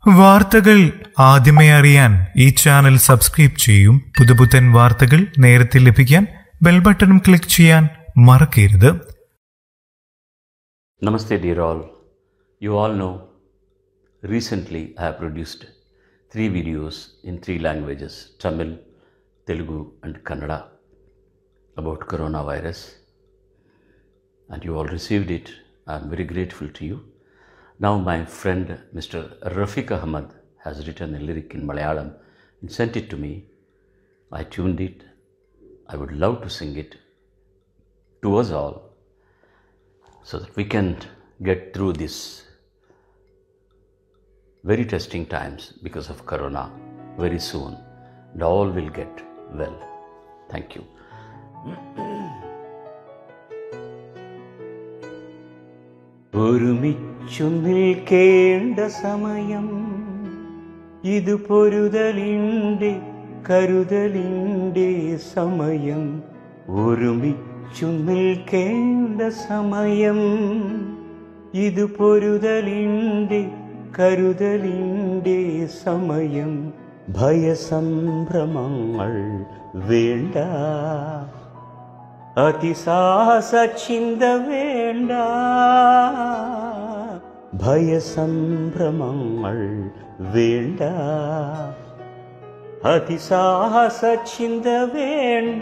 വാർത്തകൾ ആദ്യമേ അറിയാൻ ഈ ചാനൽ സബ്സ്ക്രൈബ് ചെയ്യും. പുതുപുത്തൻ വാർത്തകൾ നേരത്തെ ലഭിക്കാൻ ബെൽ ബട്ടണും ക്ലിക്ക് ചെയ്യാൻ മറക്കരുത്. Namaste dear all. You all know recently I have produced 3 videos in 3 languages, Tamil, Telugu and Kannada, about coronavirus, and you all received it. I am very grateful to you. Now my friend Mr. Rafiq Ahmad has written a lyric in Malayalam and sent it to me. I tuned it. I would love to sing it to us all so that we can get through this very testing times because of corona very soon, and all will get well. Thank you. ഒരുമിച്ചു നിൽക്കേണ്ട സമയം ഇത്, പൊരുതലിൻ്റെ കരുതലിൻ്റെ സമയം. ഒരുമിച്ചു നിൽക്കേണ്ട സമയം ഇത്, പൊരുതലിൻ്റെ കരുതലിൻ്റെ സമയം. ഭയസംഭ്രമങ്ങൾ വേണ്ട, അതിസാഹസ ചിന്ത വേണ്ട. ഭയസംഭ്രമങ്ങൾ വേണ്ട, അതിസാഹസ ചിന്ത വേണ്ട.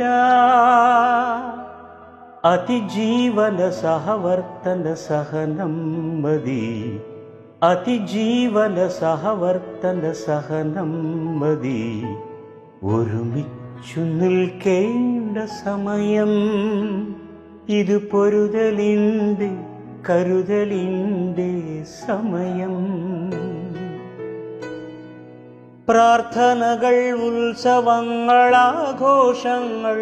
അതിജീവന സഹവർത്തന സഹനം മതി, അതിജീവന സഹവർത്തന സഹനം മതി. ഒരുമിച്ചു നിൽക്കേണ്ട സമയം ഇത്, പൊരുതലിൻ്റെ കരുതലിൻ്റെ സമയം. പ്രാർത്ഥനകൾ, ഉത്സവങ്ങൾ, ആഘോഷങ്ങൾ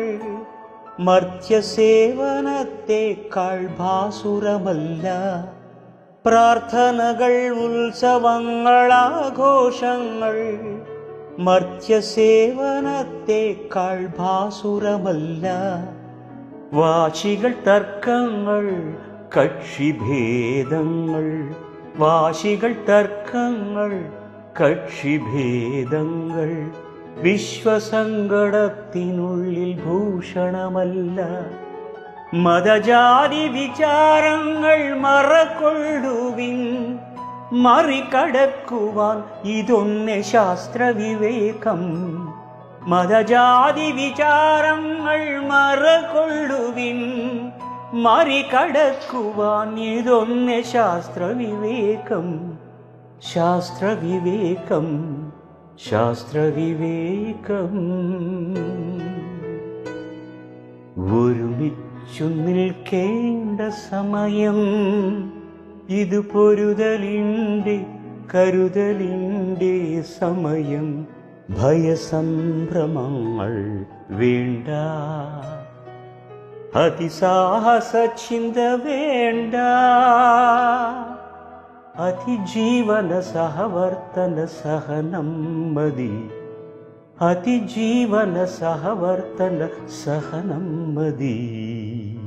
മർത്യസേവനത്തേക്കാൾ ഭാസുരമല്ല. പ്രാർത്ഥനകൾ, ഉത്സവങ്ങൾ, ആഘോഷങ്ങൾ മർത്യസേവനത്തേക്കാൾ ഭാസുരമല്ല. വാശികൾ, തർക്കങ്ങൾ, കക്ഷിഭേദങ്ങൾ, വാശികൾ, തർക്കങ്ങൾ, കക്ഷിഭേദങ്ങൾ വിശ്വസങ്കടത്തിനുള്ളിൽ ഭൂഷണമല്ല. മതജാതി വിചാരങ്ങൾ മറക്കൊള്ളുവിൻ, മറികടക്കുവാൻ ഇതൊന്നെ ശാസ്ത്രവിവേകം. മതജാതി വിചാരങ്ങൾ മറകൊള്ളുവിൻ, മറികടക്കുവാൻ ഇതൊന്നെ ശാസ്ത്രവിവേകം. ശാസ്ത്രവിവേകം, ശാസ്ത്രവിവേകം. ഒരുമിച്ചു നിൽക്കേണ്ട സമയം ഇത്, പൊരുതലിൻ്റെ കരുതലിൻ്റെ സമയം. ഭയസംഭ്രമങ്ങൾ വേണ്ട, അതിസാഹസ ചിന്ത വേണ്ട. അതിജീവന സഹവർത്തന സഹനം മതി, അതിജീവന സഹവർത്തന സഹനം മതി.